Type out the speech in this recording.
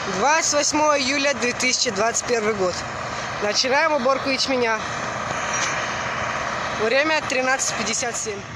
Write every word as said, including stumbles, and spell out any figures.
двадцать восьмое июля две тысячи двадцать первый год. Начинаем уборку ячменя. Время тринадцать пятьдесят семь.